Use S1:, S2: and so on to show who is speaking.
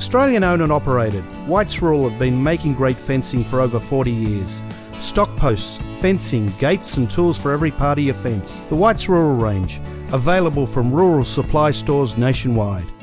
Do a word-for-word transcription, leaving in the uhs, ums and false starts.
S1: Australian owned and operated, Whites Rural have been making great fencing for over forty years. Stock posts, fencing, gates and tools for every part of your fence. The Whites Rural range, available from rural supply stores nationwide.